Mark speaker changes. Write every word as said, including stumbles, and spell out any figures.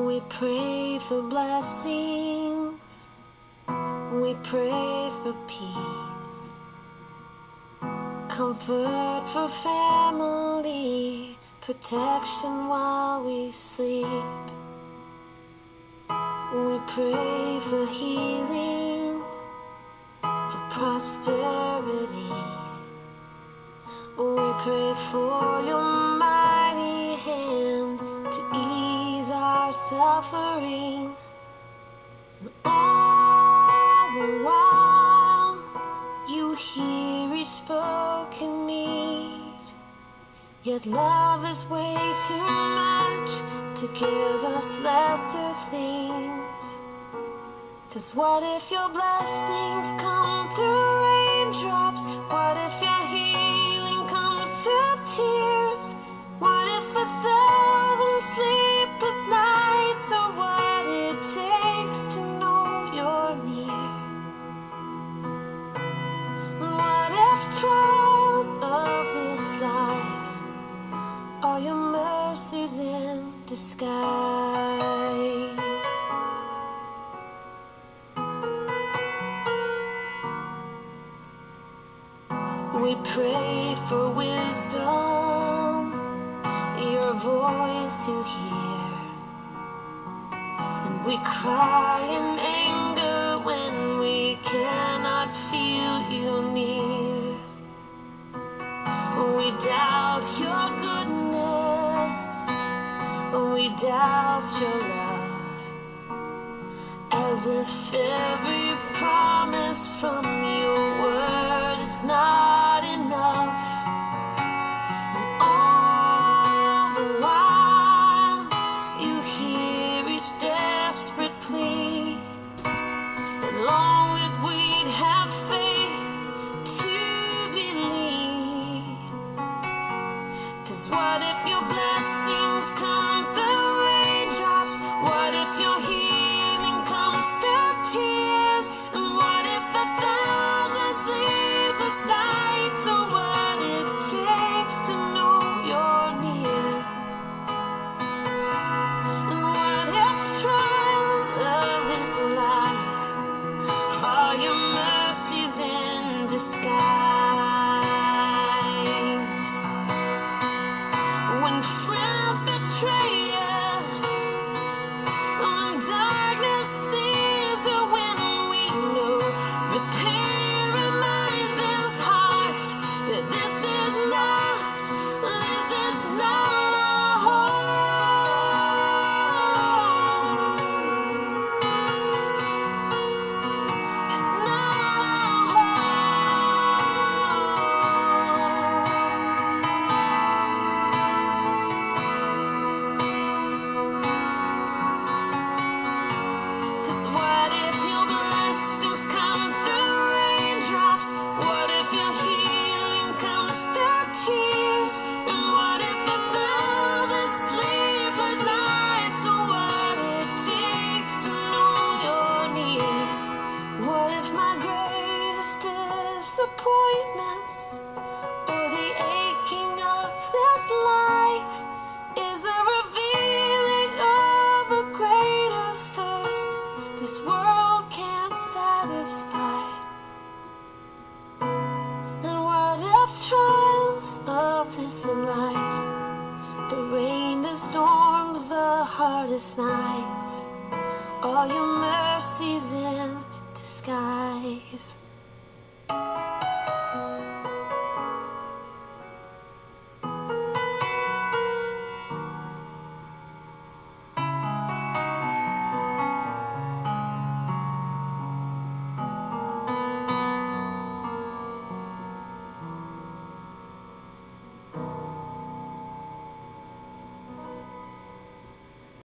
Speaker 1: We pray for blessings, we pray for peace, comfort for family, protection while we sleep. We pray for healing, for prosperity. We pray for your mighty hand to ease our suffering. And all the while, you hear each spoken need. Yet love is way too much to give us lesser things. 'Cause what if your blessings come through raindrops? What if your healing comes through tears? What if a thousand sleepless nights are what it takes to know you're near? What if trials of this life are your mercies in disguise? We pray for wisdom, your voice to hear. And we cry in anger when we cannot feel you near. We doubt your goodness, we doubt your love, as if every promise from your word is not enough. And all the while, you hear each desperate plea, and long that we'd have faith to believe. 'Cause what if your blessings come through raindrops? What if your healing comes through tears? And what if a thousand sleepless nights are what it takes to know you're near? And what if trials of this life are your mercies in disguise? When friends betray us, when darkness seems to win, we know the pain reminds this heart that this is not, this is not our home. It's not our home. 'Cause what if your blessings come through raindrops? What if your healing comes through tears? And what if a thousand sleepless nights are what it takes to know you're near? What if my greatest disappointments, or the aching of this life, is the revealing of a greater thirst this world can't satisfy? And what if trials of this life, the rain, the storms, the hardest nights, are your mercies in disguise?